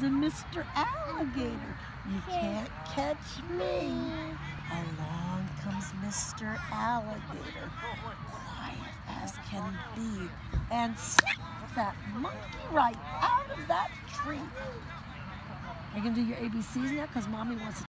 is a Mr. Alligator. You can't catch me. Along comes Mr. Alligator, quiet as can be, and snap that monkey right out of that tree. Are you going to do your ABCs now? Because Mommy wants to